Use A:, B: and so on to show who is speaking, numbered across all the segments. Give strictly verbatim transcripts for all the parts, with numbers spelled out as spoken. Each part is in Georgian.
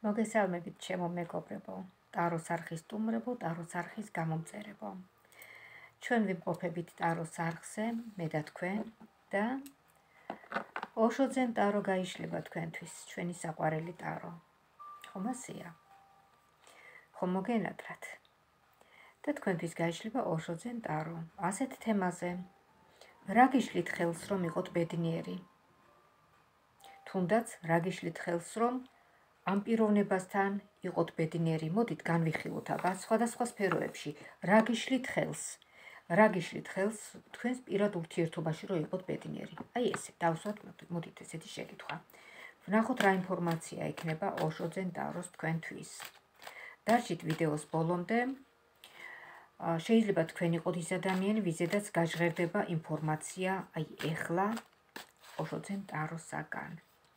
A: მოგესალმებით ჩემო მეგობრებო, ტაროს არხის სტუმრებო, ტაროს არხის გამომწერებო. ჩვენ ვიმყოფებით ტაროს არხზე, მე და თქვენ და ოშოძენ ტარო გაიშლება თქვენთვის, ჩვენი საყვარელი ტარო. ხომ ასეა? ხომ მოგენატრათ? და თქვენთვის გაიშლება ოშოძენ ტარო, ასეთ თემაზე. რა გიშლით ხელს რომ იყოთ ბედნიერი? თუნდაც რა გიშლით ხელს რომ ამ პიროვნებასთან იყოთ ბედნიერი, მოდით განვიხილოთ აბა სხვადასხვა სფეროებში. რა გიშლით ხელს? რა გიშლით ხელს თქვენს პირად ურთიერთობაში რომ იყოთ ბედნიერი? აი ესე, დავსვათ, მოდით ესეთი შეკითხვა. ვნახოთ რა ინფორმაცია ექნება ოშოძენ ტაროს თქვენთვის. დარჩით ვიდეოს ბოლომდე. შეიძლება თქვენ იყოთ ის ადამიანი, ვიზედაც გაჟღერდება ინფორმაცია აი ეხლა ოშოძენ ტაროსაგან.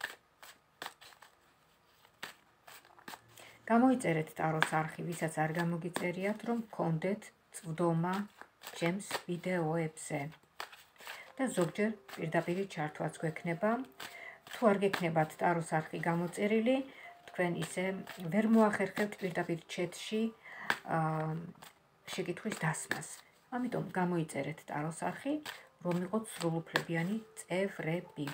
A: გამოიწერეთ ტაროს არხი, ვისაც არ გამოგიწერიათ, რომ გქონდეთ წვდომა ჩემს ვიდეოებზე. და ზოგჯერ პირდაპირ ჩართვაც გვექნება. თუ არ გექნებათ ტაროს არხი გამოწერილი, თქვენ ისე ვერ მოახერხებთ პირდაპირ ჩეთში შეკითხვის დასმას. ამიტომ გამოიწერეთ ტაროს არხი, რომ იყოთ სრულუფლებიანი წევრები.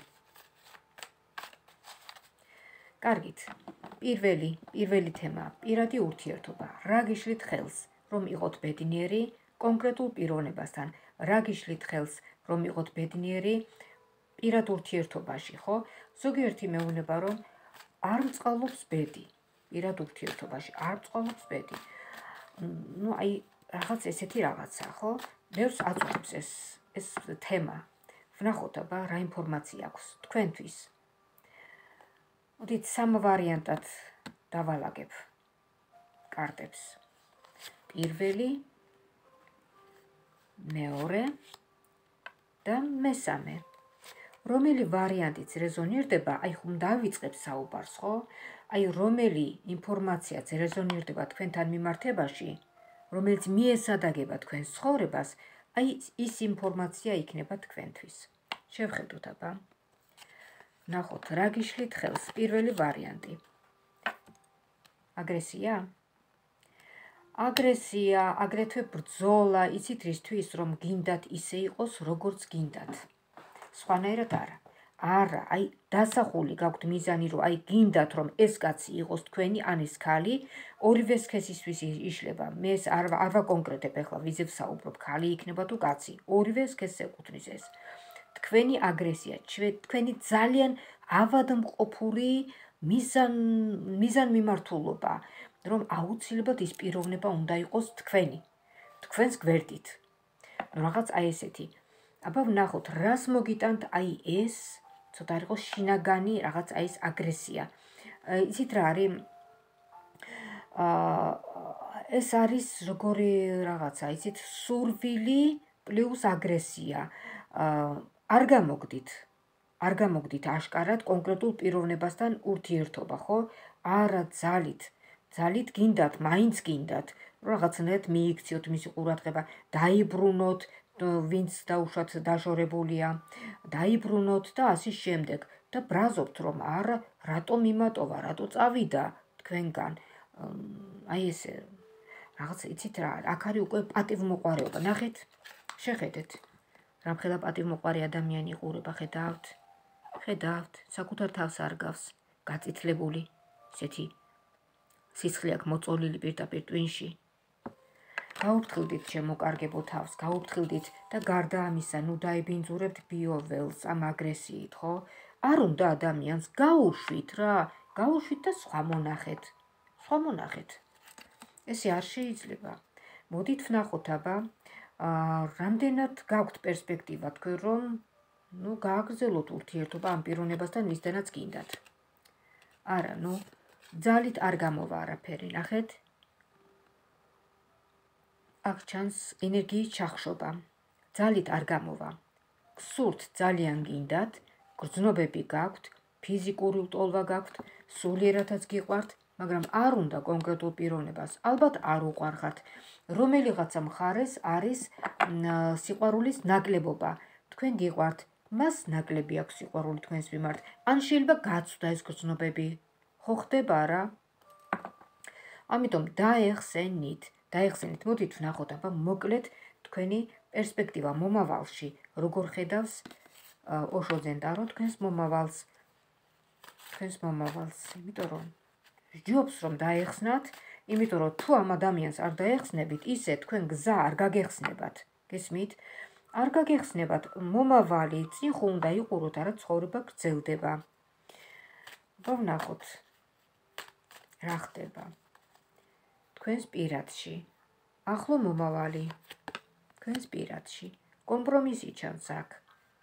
A: კარგით. პირველი, პირველი თემა, პირადი ურთიერთობა. რა გიშლით ხელს, რომ იყოთ ბედნიერი კონკრეტულ პიროვნებასთან? რა გიშლით ხელს, რომ იყოთ ბედნიერი პირად ურთიერთობაში, ხო? ზოგიერთი მეუბნება, რომ არ მწყალობს ბედი პირად ურთიერთობაში, არ მწყალობს ბედი. ნუ აი რაღაც ესეთი რაღაცა, ხო? ბევრს აწუხებს ეს ეს თემა. ვნახოთ აბა რა ინფორმაცია აქვს თქვენთვის. მოდით სამ ვარიანტად დავალაგებ კარტებს. პირველი, მეორე და მესამე. რომელი ვარიანტიც რეზონირდება, აი ხომ დავიწყებ საუბარს, ხო? აი რომელი ინფორმაციაც რეზონირდება თქვენთან მიმართებაში, რომელიც მიესადაგება თქვენს ცხოვრებას, აი ის ინფორმაცია იქნება თქვენთვის. შევხედოთ აბა. ნახოთ, რა გიშლით ხელს? პირველი ვარიანტი. აგრესია? აგრესია, აგრეთვე ბრძოლა, იცით რისთვის, რომ გინდათ ისე იყოს, როგორც გინდათ. სხვანაირად არა. არა, აი დასახული გაქვთ მიზანი, რომ აი გინდათ, რომ ეს კაცი იყოს თქვენი, ან ეს ქალი, ორივე სქესისთვის იშლება. მე ეს არ არ ვაკონკრეტებ ახლა, ვიზე ვსაუბრობ, ქალი იქნება თუ კაცი, ორივე სქესს ეკუთვნის ეს. თქვენი აგრესია, თქვენი ძალიან ავადმყოფური მიზან მიზანმიმართულობა, რომ აუცილებლად ის პიროვნება უნდა იყოს თქვენი, თქვენს გვერდით. ნუ რაღაც აი ესეთი. აბა ვნახოთ, რას მოგიტანთ აი ეს, ცოტა არ იყოს შინაგანი რაღაც აი ეს აგრესია. იცით რა არის? აა ეს არის როგორი რაღაცა, იცით, სურვილი პლუს აგრესია. აა არ გამოგდით. არ გამოგდით აშკარად კონკრეტულ პიროვნებასთან ურთიერთობა, ხო? არა, ძალით. ძალით გინდათ, მაინც გინდათ, რაღაცნაირად მიიქციოთ მისი ყურადღება, დაიბრუნოთ, ვინც დაუშვათ დაშორებულია, დაიბრუნოთ და ასე შემდეგ. და ბრაზობთ, რომ არა, რატომ იმატოვა, რატო წავიდა თქვენგან. აი ესე რაღაც იცით რა, აქ არის უკვე პატივმოყვარეობა. ნახეთ, შეხედეთ. რამხელა პატივმოყვარე ადამიანი იყურება, ხედავთ? ხედავთ, საკუთარ თავს არ გავს, გაწითლებული, ესეთი სისხლი აქვს მოწოლილი პირდაპირ ტვინში. გაუფრთხილდით შემოკარგებო თავს, გაუფრთხილდით და გარდა ამისა, ნუ დაიბინძურებთ ბიოველს ამ აგრესიით, ხო? არ უნდა ადამიანს გაუშვით რა, გაუშვით და სხვა მონახეთ. სხვა მონახეთ. ესე არ შეიძლება. მოდით ვნახოთ აბა, რამდენად გაქვთ პერსპექტივა თქვენ, რომ ნუ გააგრძელოთ ურთიერთობა ამ პიროვნებასთან, ვისთანაც გინდათ. არა, ნუ ძალით არ გამოვა არაფერი, ნახეთ. აქ ჩანს ენერგიის ჩახშობა. ძალით არ გამოვა. გსურთ, ძალიან გინდათ, გრძნობები გაქვთ, ფიზიკური ლტოლვა გაქვთ, სულიერადაც გიყვართ, მაგრამ არ უნდა კონკრეტულ პიროვნებას, ალბათ არ უყვარხართ. რომელიღაცა მხარეს არის სიყვარულის ნაკლებობა. თქვენ გიყვართ, მას ნაკლები აქვს სიყვარული თქვენს მიმართ, ან შეიძლება გაცვდა ეს გრძნობები. ხო ხდება რა? ამიტომ დაეხსენით, დაეხსენით, მოდით ვნახოთ აბა მოკლედ თქვენი პერსპექტივა მომავალში, როგორ ხედავს ოშო ზენტარო თქვენს მომავალს, თქვენს მომავალს, იმიტომ რომ ჯობს რომ დაეხსნათ, იმიტომ რომ თუ ამ ადამიანს არ დაეხსნებით, ისე თქვენ გზა არ გაგეხსნებათ, გესმით? არ გაგეხსნებათ მომავალი, წინ ხო უნდა იყუროთ, არა ცხოვრება გრძელდება. ვნახოთ რა ხდება თქვენს პირადში, ახლო მომავალი, თქვენს პირადში, კომპრომისი ჩანს აქ.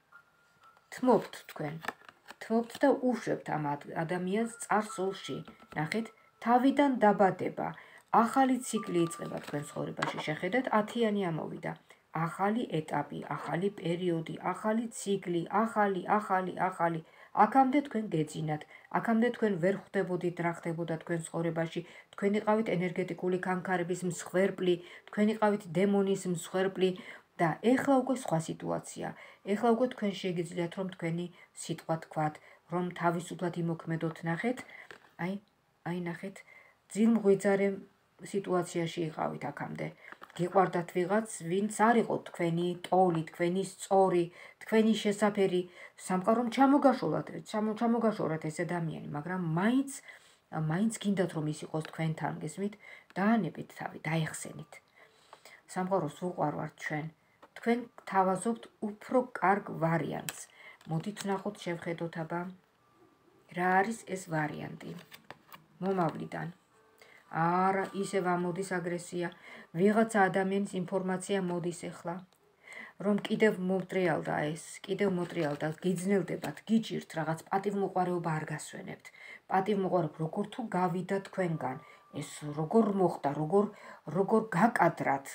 A: თმობთ თქვენ, თმობთ და უშვებთ ამ ადამიანს წარსულში. ნახეთ, თავიდან დაბადება, ახალი ციკლი იწყება თქვენ ცხოვრებაში. შეხედათ, ათიანი ამოვიდა. ახალი ეტაპი, ახალი პერიოდი, ახალი ციკლი, ახალი, ახალი, ახალი. აქამდე თქვენ გეძინათ, აქამდე თქვენ ვერ ხვდებოდით რა ხდებოდა თქვენ ცხოვრებაში, თქვენ იყავით ენერგეტიკული კანკარების მსხვერპლი, თქვენ იყავით დემონის მსხვერპლი და ეხლა უკვე სხვა სიტუაცია. ეხლა უკვე თქვენ შეგიძლიათ რომ თქვენი სიტყვა თქვათ, რომ თავისუფლად იმოქმედოთ. ნახეთ, აი, აი ნახეთ, ძილმღვიძარე სიტუაციაში იყავით აქამდე. გიყვარდათ ვიღაც, ვინც არ იყო თქვენი ტოლი, თქვენი სწორი, თქვენი შესაფერი, სამყარომ ჩამოგაშორათ, ჩამოგაშორათ ეს ადამიანი, მაგრამ მაინც, მაინც გინდათ რომ ის იყოს თქვენთან, გესმით? დაანებეთ თავი, დაეხსენით. სამყაროს უყვარვართ ჩვენ. თქვენ თავაზობთ უფრო კარგ ვარიანტს. მოდით ვნახოთ, შევხედოთ აბა რა არის ეს ვარიანტი მომავლიდან. არა, ისევ ამოდის აგრესია, ვიღაცა ადამიანის ინფორმაცია მოდის ეხლა, რომ კიდევ მომტრიალდა ეს, კიდევ მოტრიალდა, გიძნელდებათ, გიჭირთ რაღაც პატივმოყვარეობა არ გასვენებთ. პატივმოყვარეობა როგორ თუ გავიდა თქვენგან, ეს როგორ მოხდა, როგორ როგორ გაკადრათ.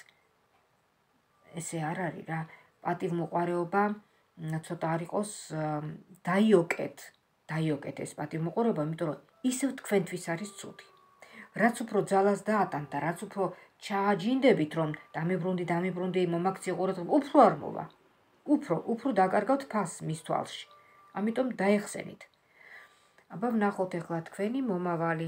A: ესე არ არის რა, პატივმოყვარეობა ცოტა არ იყოს დაიოკეთ, დაიოკეთ ეს პატივმოყვარეობა, იმიტომ რომ ისევ თქვენთვის არის ცუდი. რაც უფრო ძალას დაატანთ და რაც უფრო ჩააჯინდებით, რომ დამებრუნდი, დამებრუნდი, მომაქცია ყურადღება, უფრო არ მოვა. უფრო, უფრო დაკარგავთ ფასს მის თვალში. ამიტომ დაეხსენით. აბა ვნახოთ ეხლა თქვენი მომავალი.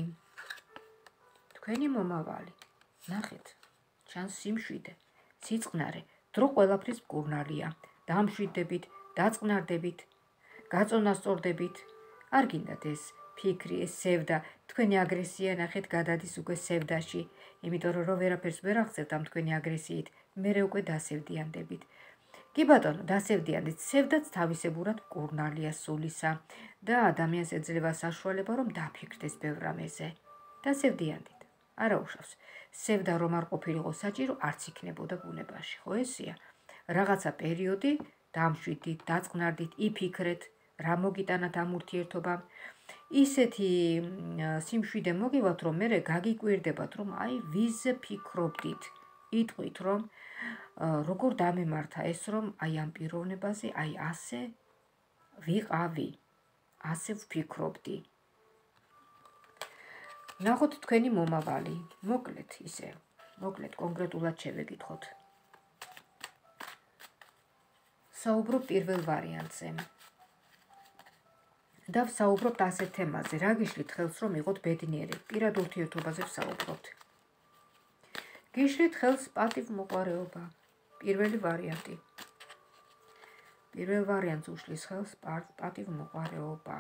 A: თქვენი მომავალი. ნახეთ, ჩანს სიმშვიდე, სიწყნარე, დრო ყველაფრის მკურნალია. დამშვიდდებით, დაწყნარდებით, გაწონასწორდებით. არ გინდათ ეს ფიქრი, ეს სევდა, თქვენი აგრესია ნახეთ გადადის უკვე სევდაში, იმიტომ რომ რო ვერაფერს ვერ აღწევთ ამ თქვენი აგრესიით, მერე უკვე დასევდიანდებით. კი ბატონო, დასევდიანდით, სევდაც თავისებურად მკურნალია სულისა და ადამიანს ეძლევა საშუალება რომ დაფიქრდეს ბევრ რამეზე. დასევდიანდით, არა უშავს. სევდა რომ არ ყოფილიყო საჭირო, არც იქნებოდა ბუნებაში, ხო ესია? რაღაცა პერიოდი დამშვიდით, დაწყნარდით, იფიქრეთ, რა მოგიტანათ ამ ურთიერთობამ. ისეთი სიმშვიდე მოგივათ, რომ მერე გაგიკვირდებათ, რომ აი ვიზე ფიქრობდით, იტყვით, რომ როგორ დამემართა ეს, რომ აი ამ პიროვნებაზე, აი ასე ვიყავი, ასე ვფიქრობდი. ნახოთ თქვენი მომავალი, მოკლედ ისე, მოკლედ კონკრეტულად შევეკითხოთ. საუბრობ პირველ ვარიანტზე. და ვსაუბრობთ ასეთ თემაზე, რა გიშლით ხელს რომ იყოთ ბედნიერი, პირად ურთიერთობაზე ვსაუბრობთ. გიშლით ხელს პატივმოყვარეობა, პირველი ვარიანტი. პირველ ვარიანტს უშლის ხელს პატივმოყვარეობა.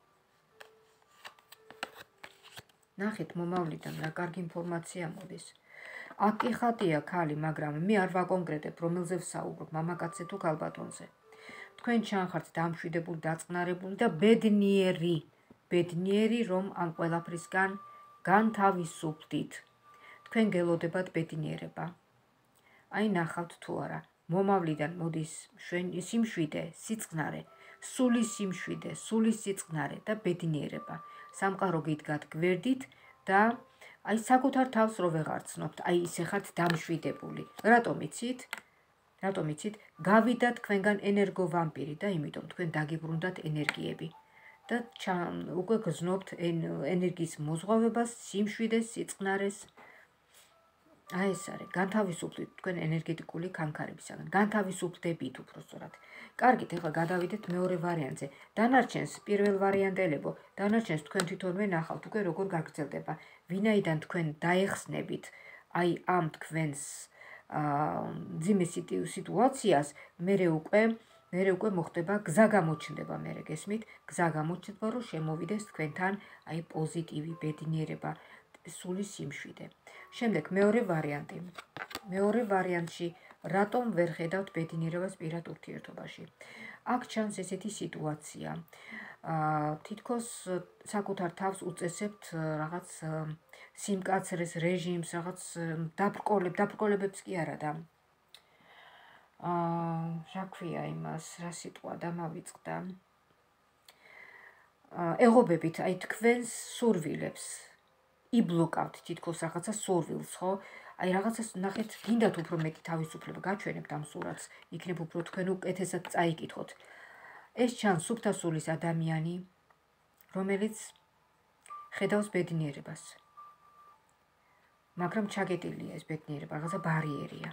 A: ნახეთ მომავლიდან რა კარგი ინფორმაცია მოდის. აქ კი ხატია ქალი, მაგრამ მე არ ვაკონკრეტებ, რომელზე ვსაუბრობ, მამაკაცზე თუ ქალბატონზე. თქვენ ჩანხართ დამშვიდებული, დაწყნარებული და ბედნიერი, ბედნიერი რომ ამ ყველაფრისგან განთავისუფლდით. თქვენ გელოდებათ ბედნიერება. აი ნახავთ თუ არა, მომავლიდან მოდის სიმშვიდე, სიწყნარე, სულის სიმშვიდე, სულის სიწყნარე და ბედნიერება. სამყარო გიდგათ გვერდით და აი საკუთარ თავს რო ვეღარცნობთ, აი ისე ხართ დამშვიდებული. რატომ იცით? რატომ იცით? გავიდა თქვენგან ენერგო ვამპირი და იმიტომ თქვენ დაგიბრუნდათ ენერგიები და უკვე გზნობთ ენერგიის მოზღვავებას, სიმშვიდეს, სიწყნარეს აი ეს არის განთავისუფლდით თქვენ ენერგეტიკული ქანქარებისაგან. განთავისუფლდებით უბრალოდ. კარგით, ეხლა გადავიდეთ მეორე ვარიანტზე. დანარჩენს პირველ ვარიანტელებო, დანარჩენს თქვენ თვითონვე ნახავთ უკვე როგორ გაგრძელდება. ვინაიდან თქვენ დაეხსნებით აი ამ თქვენს მძიმე სიტუაციას, მერე უკვე მერე უკვე მოხდება გზა გამოჩნდება, მერე გესმით, გზა გამოჩნდება, რომ შემოვიდეს თქვენთან აი პოზიტივი ბედნიერება, სული სიმშვიდე. შემდეგ მეორე ვარიანტი. მეორე ვარიანტში რატომ ვერ ხედავთ ბედნიერებას პირად ურთიერთობაში? აქ ჩანს ესეთი სიტუაცია. თითქოს საკუთარ თავს უწესებთ რაღაც სიმკაცრეს რეჟიმს, რაღაც დაბრკოლებ, დაბრკოლებებს კი არა და აა, რა ქვია იმას, რა სიტყვა დამავიწყდა. ეღობებით აი თქვენს სურვილებს იბლოკავთ თითქოს რაღაცა სურვილს, ხო? აი რაღაცას ნახეთ, გინდათ უფრო მეტი თავისუფლება, გაჩვენებთ ამ სურათს, იქნებ უფრო თქვენ უკეთესად წაიკითხოთ. ეს ჩანს სუფთა სულის ადამიანი, რომელიც ხედავს ბედნიერებას. მაგრამ ჩაგეტილია ეს ბედნიერება, რაღაცა ბარიერია.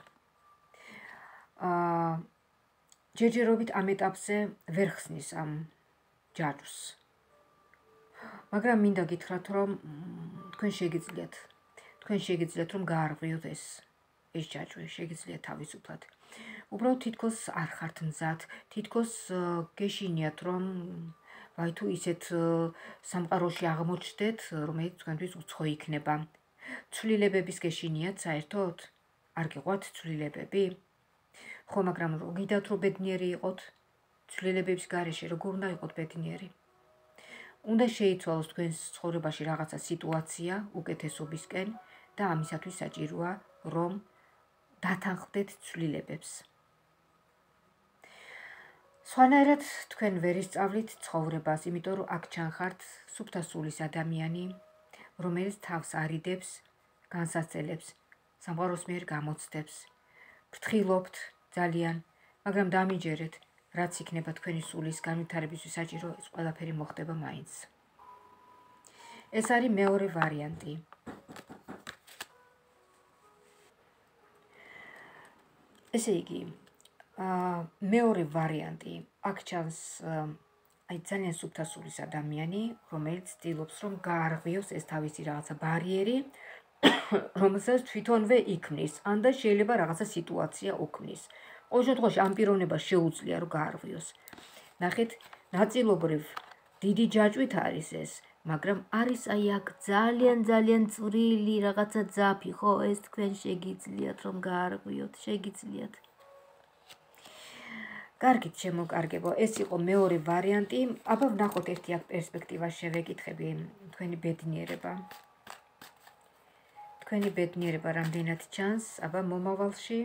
A: აა ჯერჯერობით ამ ეტაპზე ვერ ხსნის ამ ჯაჭვს. მაგრამ მინდა გითხრათ, რომ თქვენ შეგიძლიათ, თქვენ შეგიძლიათ რომ გაარღვიოთ ეს ეს ჯაჭვი, შეგიძლიათ თავისუფლად. უბრალოდ თითქოს არ ხართ მზად, თითქოს გეშინიათ, რომ ვაი თუ ისეთ სამყაროში აღმოჩნდეთ, რომელიც თქვენთვის უცხო იქნება. ცვლილებების გეშინიათ საერთოდ? არ გიყვართ ცვლილებები? ხო, მაგრამ რო გიდათ რომ ბედნიერი იყოთ, ცვლილებების გარეშე როგორ უნდა იყოთ ბედნიერი? უნდა შეიცვალოს თქვენს ცხოვრებაში რაღაცა სიტუაცია უკეთესობისკენ და ამისათვის საჭიროა რომ დათანხმდეთ ცვლილებებს. სხვანაირად თქვენ ვერ ისწავლით ცხოვრებას, იმიტომ რომ აქ ჩანხართ სუფთა სულის ადამიანი, რომელიც თავს არიდებს, განსაცდელებს, სამყაროს მიერ გამოცდებს. ფრთხილობთ ძალიან, მაგრამ დამიჯერეთ, რაც იქნება თქვენი სულის განვითარებისთვის საჭირო, ეს ყველაფერი მოხდება მაინც. ეს არის მეორე ვარიანტი. ესე იგი, მეორე ვარიანტი, აქ ჩანს აი ძალიან სუფთა სულის ადამიანი, რომელიც ცდილობს რომ გაარღვიოს ეს თავისი რაღაცა ბარიერი, რომელსაც თვითონვე იქმნის, ან და შეიძლება რაღაცა სიტუაცია უქმნის. ყოველ შემთხვევაში ამ პიროვნებას შეუძლია რომ გაარღვიოს. ნახეთ, ნაწილობრივ დიდი ჯაჭვით არის ეს, მაგრამ არის აი აქ ძალიან ძალიან წვრილი რაღაცა ძაფი, ხო, ეს თქვენ შეგიძლიათ რომ გაარღვიოთ, შეგიძლიათ. კარგით, შემოკარგებო, ეს იყო მეორე ვარიანტი. აბა ვნახოთ ერთი აქ პერსპექტივა შევეკითხები, თქვენი ბედნიერება. თქვენი ბედნიერება რამდენად ჩანს, აბა მომავალში.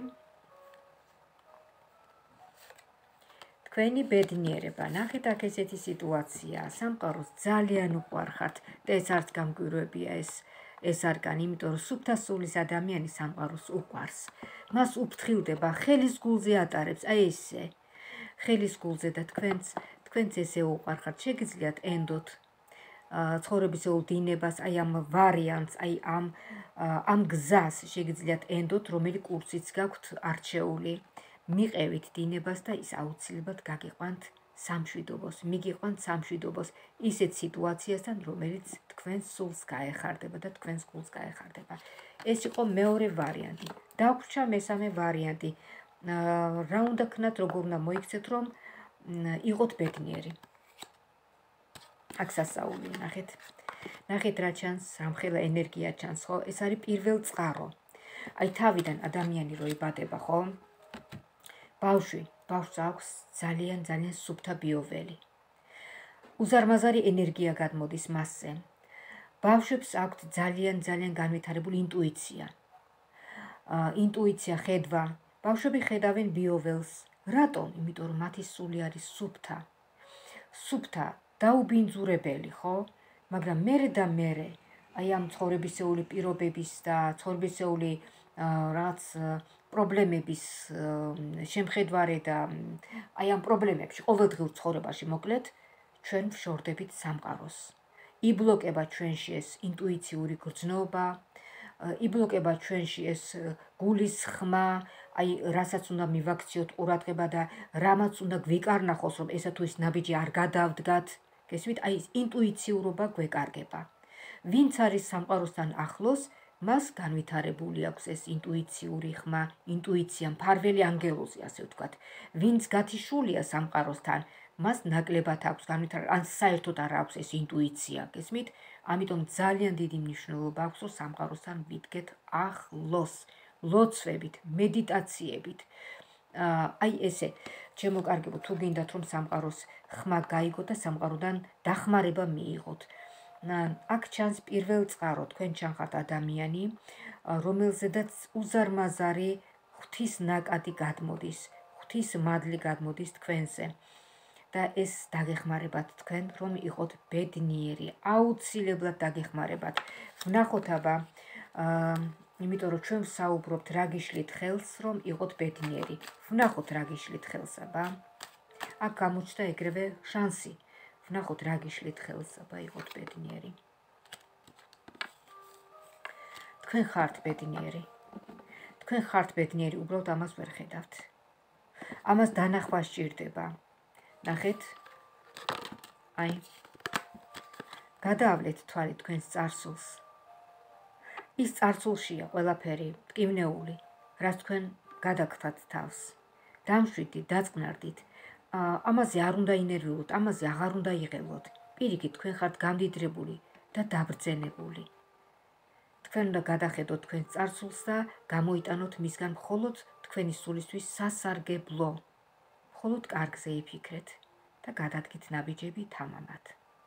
A: თქვენი ბედნიერება, ნახეთ აქ ესეთი სიტუაცია, სამყაროს ძალიან უყვარხართ და ეს არც გამკვირვებია ეს ეს არგანი, იმიტომ რომ სუფთა სულის ადამიანი სამყაროს უყვარს. მას უფრთხილდება, ხელის გულზე ატარებს, აი ესე. ხელის გულზე და თქვენც თქვენც ესე უყვარხართ, შეგიძლიათ ენდოთ ცხოვრებისეულ დინებას, აი ამ ვარიანტს, აი ამ ამ გზას შეგიძლიათ ენდოთ, რომელი კურსიც გაქვთ არჩეული. მიყევით დინებას და ის აუცილებლად გაგიყვანთ სამშვიდობოს, მიგიყვანთ სამშვიდობოს ისეთ სიტუაციასთან, რომელიც თქვენს სულს გაეხარდება და თქვენს გულს გაეხარდება. ეს იყო მეორე ვარიანტი. დაგვრჩა მესამე ვარიანტი. რა უნდა ქნათ, როგორ უნდა მოიქცეთ, რომ იყოთ ბედნიერი. აქ სასაული, ნახეთ. ნახეთ რა ჩანს, რამხელა ენერგია ჩანს, ხო? ეს არის პირველ წყარო. აი თავიდან ადამიანი რო იბადება, ხო? ბავშვი, ბავშვს აქვს ძალიან ძალიან სუფთა ბიოველი. უზარმაზარი ენერგია გადმოდის მასზე. ბავშვებს აქვთ ძალიან ძალიან განვითარებული ინტუიცია. ინტუიცია, ხედვა. ბავშვები ხედავენ ბიოველს. რატომ? იმიტომ რომ მათი სული არის სუფთა. სუფთა, დაუბინძურებელი, ხო? მაგრამ მერე და მერე, აი ამ ცხოვრებისეული პირობების და ცხოვრებისეული რაღაც პრობლემების შემხედვარე და აი ამ პრობლემებში ყოველდღიურ ცხოვრებაში მოკლედ ჩვენ ვშორდებით სამყაროს. იბლოკება ჩვენში ეს ინტუიციური გრძნობა, იბლოკება ჩვენში ეს გულის ხმა, აი რასაც უნდა მივაქციოთ ყურადღება და რამაც უნდა გვიკარნახოს, რომ ესა თუ ის ნაბიჯი არ გადავდგათ, გესმით, აი ეს ინტუიციურობა გვეკარგება. ვინც არის სამყაროსთან ახლოს, მას განვითარებული აქვს ეს ინტუიციური ხმა, ინტუიცია, მფარველი ანგელოზი, ასე ვთქვათ. ვინც გათიშულია სამყაროსთან, მას ნაკლებად აქვს განვითარებული, ან საერთოდ არ აქვს ეს ინტუიცია, გესმით? ამიტომ ძალიან დიდი მნიშვნელობა აქვს, რომ სამყაროსთან ვიდგეთ ახლოს, ლოცვებით, მედიტაციებით. აი ესე, ჩემო კარგებო, თუ გინდათ რომ სამყაროს ხმა გაიგოთ და სამყაროდან დახმარება მიიღოთ. აქ ჩანს პირველ წყარო, თქვენ ჩანხართ ადამიანი, რომელზედაც უზარმაზარი ღვთის ნაკადი გადმოდის, ღვთის მადლი გადმოდის თქვენზე. და ეს დაგეხმარებათ თქვენ, რომ იყოთ ბედნიერი, აუცილებლად დაგეხმარებათ. ვნახოთ აბა, იმიტომ რომ ჩვენ ვსაუბრობთ რა გიშლით ხელს, რომ იყოთ ბედნიერი. ვნახოთ რა გიშლით ხელს აბა. აქ გამოჩნდა ეგრევე შანსი. ვნახოთ რა გიშლით ხელს აბა იყოთ ბედნიერი. თქვენ ხართ ბედნიერი. თქვენ ხართ ბედნიერი, უბრალოდ ამას ვერ ხედავთ. ამას დანახვა სჭირდება. ნახეთ, აი, გადაავლეთ თვალი თქვენს წარსულს. ის წარსულშია ყველაფერი მტკივნეული, რაც თქვენ გადაგხდათ თავს. დამშვიდით, დაწყნარდით, ამაზე არ უნდა ინერვიულოთ, ამაზე აღარ უნდა იღელოთ. პირიქით, თქვენ ხართ გამდიდრებული და დაბრძენებული. თქვენ უნდა გადახედოთ თქვენს წარსულს და გამოიტანოთ მისგან მხოლოდ თქვენი სულისთვის სასარგებლო. მხოლოდ კარგზე იფიქრეთ და გადადგით ნაბიჯები თამამად.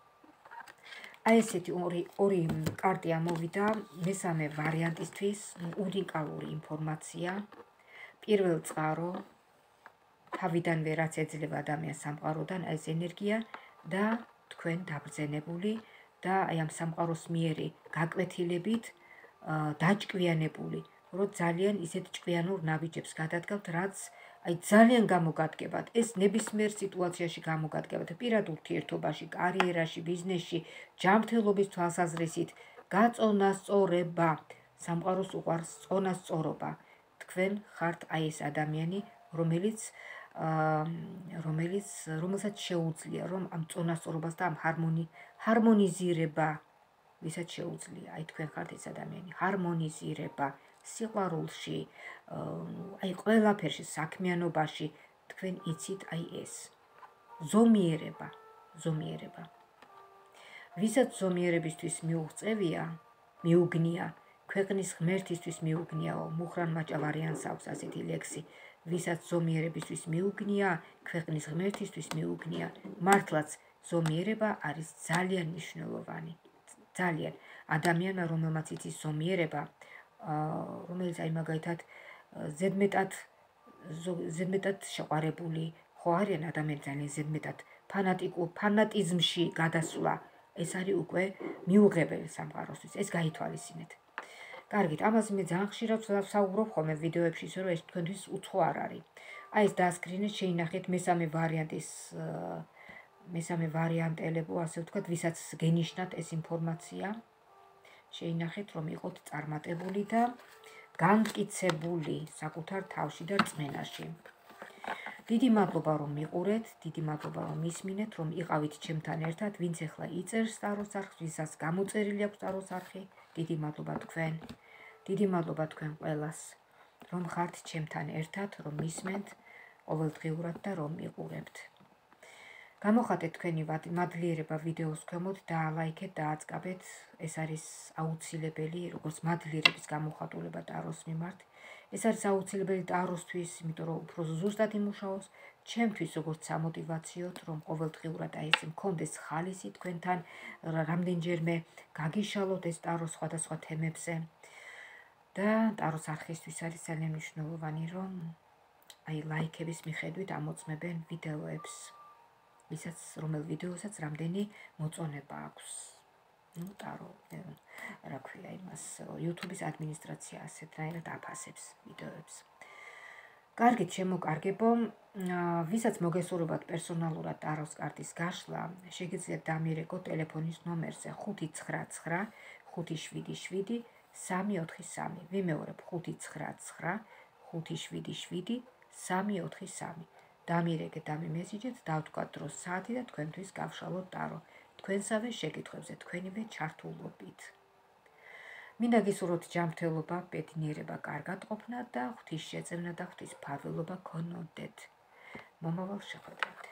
A: აი ესეთი ორი ორი კარტი ამოვიდა მესამე ვარიანტისთვის, უნიკალური ინფორმაცია. პირველ წყარო, თავიდანვე რაც ეძლევა ადამიანს სამყაროდან, აი ეს ენერგია და თქვენ დაბრძენებული და აი ამ სამყაროს მიერი გაკვეთილებით დაჭკვიანებული, რომ ძალიან ისეთ ჭკვიანურ ნაბიჯებს გადადგავთ, რაც აი ძალიან გამოგადგებათ. ეს ნებისმიერ სიტუაციაში გამოგადგებათ, პირად ურთიერთობაში, კარიერაში, ბიზნესში, ჯანმრთელობის თვალსაზრისით, გაწონასწორება, სამყაროს უყვარს წონასწორობა. თქვენ ხართ აი ეს ადამიანი, რომელიც რომელიც რომელსაც შეუძლია, რომ ამ წონასწორობას და ამ ჰარმონიზირება, ვისაც შეუძლია, აი თქვენ ხართ ეს ადამიანი, ჰარმონიზირება სიყვარულში, აი ყველაფერში, საქმიანობაში, თქვენ იცით აი ეს. ზომიერება, ზომიერება. ვისაც ზომიერებისთვის მიუღწევია, მიუგნია, ქვეყნის ღმერთისთვის მიუგნიაო, მუხრან მაჭავარიანს აქვს ასეთი ლექსი. ვისაც ზომიერებისთვის მიუგნია, ქვეყნის ღმერთისთვის მიუგნია, მართლაც ზომიერება არის ძალიან მნიშვნელოვანი. ძალიან. ადამიანმა, რომელმაც იცის ზომიერება, რომელიც აი მაგალითად ზედმეტად ზედმეტად შეყვარებული, ხო არიან ადამიანები ძალიან ზედმეტად ფანატიკულ ფანატიზმში გადასვლა, ეს არის უკვე მიუღებელი სამყაროსთვის, ეს გაითვალისწინეთ. კარგით, ამაზე მე ძალიან ხშირად ვსაუბრობ ხოლმე ვიდეოებში, ისე რომ ეს თქვენთვის უცხო არ არის. აი ეს დაასკრინეთ, შეინახეთ მესამე ვარიანტის მესამე ვარიანტელებო, ასე ვთქვათ, ვისაც გენიშნათ ეს ინფორმაცია. შეინახეთ, რომ იყოთ წარმატებული და განმტკიცებული საკუთარ თავში და რწმენაში. დიდი მადლობა რომ მიყურეთ, დიდი მადლობა რომ მისმინეთ, რომ იყავით ჩემთან ერთად, ვინც ახლა იწერს ტაროს არხს, ვისაც გამოწერილი აქვს ტაროს არხი, დიდი მადლობა თქვენ. დიდი მადლობა თქვენ ყველას, რომ ხართ ჩემთან ერთად, რომ მისმენთ ყოველდღიურად და რომ მიყურებთ. გამოხატეთ თქვენი მადლიერება ვიდეოს ქვემოთ და ლაიქეთ და აწკაბეთ, ეს არის აუცილებელი, როგორც მადლიერების გამოხატულება ტაროს მიმართ. ეს არის აუცილებელი ტაროსთვის, იმიტომ რომ უფრო ზუსტად იმუშაოს, ჩემთვის როგორც სამოტივაციოდ, რომ ყოველდღიურად აი ეს მქონდეს ხალისი თქვენთან, რამდენჯერმე გაგიშალოთ ეს ტაროს სხვადასხვა თემებზე. და ტაროს არხისთვის არის ძალიან მნიშვნელოვანი, რომ აი ლაიქების მიხედვით ამოწმებენ ვიდეოებს. ვისაც რომელ ვიდეოსაც რამდენი მოწონება აქვს. ნუ ტარო, რა ქვია იმას, YouTube-ის ადმინისტრაცია ასეთნაირად აფასებს ვიდეოებს. კარგით, შემოკარგებო, ვისაც მოგესურვებათ პერსონალურად ტაროს კარტის გაშლა, შეგიძლიათ დამირეკოთ ტელეფონის ნომერზე ხუთი ცხრა ცხრა ხუთი შვიდი შვიდი სამი ოთხი სამი. ვიმეორებ ხუთი ცხრა ცხრა, ხუთი შვიდი შვიდი, სამი ოთხი სამი. დამირეკეთ, დამიმესიჯეთ, დავთქვათ დროს საათი და თქვენთვის გავშალოთ ტარო. თქვენსავე შეკითხვებზე თქვენივე ჩართულობით. მინდა გისურვოთ ჯანმრთელობა, ბედნიერება, კარგად ყოფნა და ღვთის შეწევნა და ღვთის ფარველობა გქონოდეთ. მომავალ შეხვედრამდე.